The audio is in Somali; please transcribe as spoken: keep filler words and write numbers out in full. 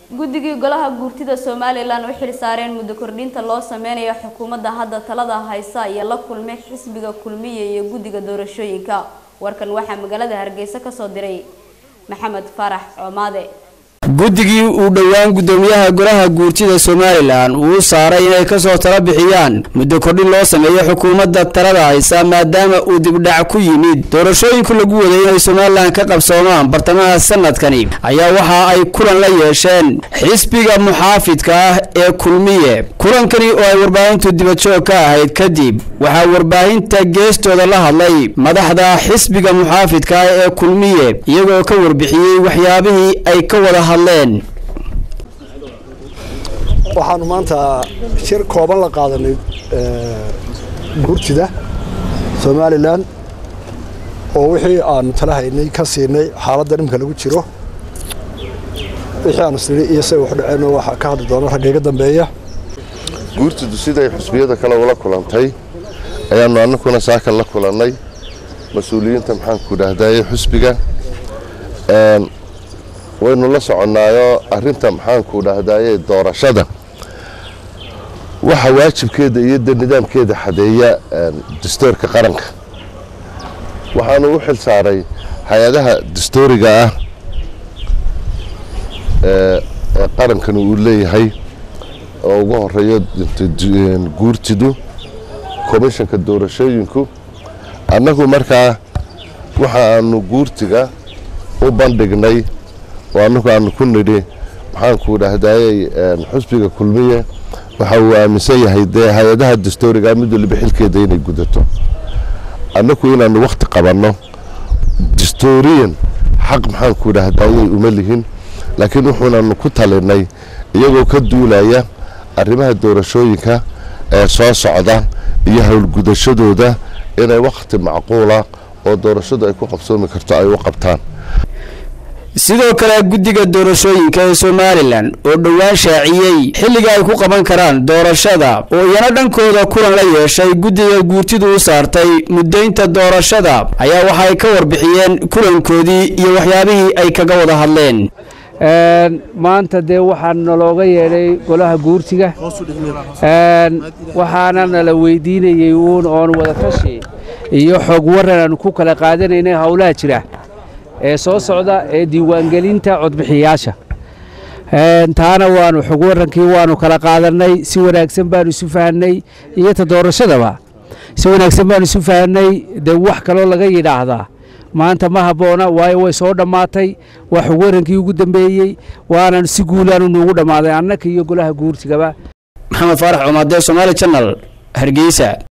guddigii golaha guurtida Soomaaliland waxay saareen muddo kordhinta loo sameeyo xukuumadda hadda talada haysa iyo la kulmay xisbiga kulmiye iyo guddiga doorashooyinka warkan waxa magaalada Hargeysa ka soo diray Maxamed Farax Coomade guddigii uu dhawaan gudoomiyaha golaha guurtida Soomaaliland uu saaray inay ka soo tala bixiyaan muddo kordhin loo sameeyo xukuumadda talada haysa maadaama uu dib dhac ku yimid doorashooyinka lagu waday inay Soomaaliland ka qabsoomaan bartamaha sanadkani ayaa waxa ay kulan la yeesheen xisbiga muxaafidka ah ee kulmiye kulankani oo ay warbaahintu dibadjoog ka ahayd kadib waxa warbaahinta geestooda la hadlay madaxda xisbiga muxaafidka ah ee kulmiye iyagoo ka warbixiyay waxyaabihii ay ka wada hadleen waxaanu maanta shir kooban la qaadanay guurtida Soomaaliland oo wixii aan tala haynay ka siinay xaaladda nimka lagu jiro wixii aan isla iyo say wax dhaceen waxa ka hadli doona ragayga dambeeya guurtidu siday xisbiyada kale wala kulantay ayaanu annaguna saaka la kulannay mas'uuliyiinta maxaan ku dhahdayay xisbiga een waynu la soconaayo arrinta maxaan ku dhahdayay doorashada waxa waajibkeeda iyo nidaamkeeda xadeeya dastuurka qaranka waxaanu u xil saaray hay'adaha dastuuriga ah ee qarankan uu leeyahay oo ugu horeeyo guurtidu komishanka doorashooyinku annagu markaa waxa aanu guurtiga u bandhignay waanu aan ku nidhi maxaan ku dhahdayay xisbiga kulmiye waxa uu aaminsan yahay hay'adaha dastuuriga mid walba xilkeeda inay gudato annagu inaan waqti qabanno dastuuriyan xaq maxaan ku dhahdayay uma lihin laakiin wuxuuna ku talinay iyagoo ka duulaya arrimaha doorashooyinka ee soo socda iyo hawlgudashadooda inay waqti macquul ah oo doorashadu ay ku qabsoomi karto ay u qabtaan sidoo kale guddiga doorashooyinka ee Soomaaliland oo dhawaan shaaciyay xilliga ay ku qaban karaan doorashada oo iyana dhankooda kulan la yeeshay guddiga guurtidu u saartay muddaynta doorashada ayaa waxa ay ka warbixiyeen kulankoodii iyo waxyaabihii ay kaga wada hadleen een maanta de waxaan nalooga yeelay golaha guurtiga een waxaana nala weydiinayay uun oo wada tashi iyo xog waran ku kala qaadanaynay hawlaha jira ee soo socda ee diiwaan gelinta codbixiyaasha een taana waanu xog warankii waanu kala qaadanay si wanaagsan baan isu fahanay iyo ta doorashadaba si wanaagsan baan isu fahanay de wax kale laga yiraahdaa maanta ma haboona way way soo dhamaatay wax xog warankii ugu dambeeyay waana si guulaan ugu dhamaaday annaka iyo golaha guurtigaba Maxamed Farax Coomade Somali Channel Hargeysa.